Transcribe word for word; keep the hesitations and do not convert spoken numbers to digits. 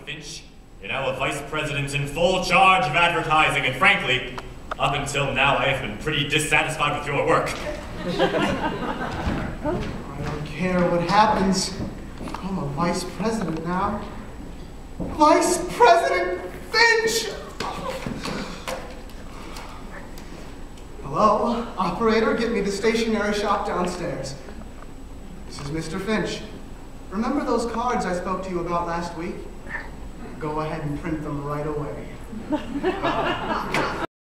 Finch. You're now a vice president in full charge of advertising, and frankly, up until now I have been pretty dissatisfied with your work. I don't care what happens. I'm a vice president now. Vice President Finch! Hello, operator, get me the stationery shop downstairs. This is Mister Finch. Remember those cards I spoke to you about last week? Go ahead and print them right away.